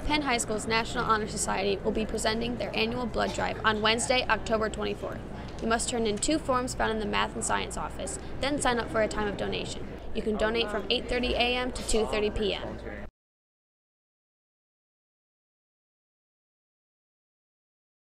Penn High School's National Honor Society will be presenting their annual blood drive on Wednesday, October 24th. You must turn in 2 forms found in the Math and Science office, then sign up for a time of donation. You can donate from 8:30 a.m. to 2:30 p.m.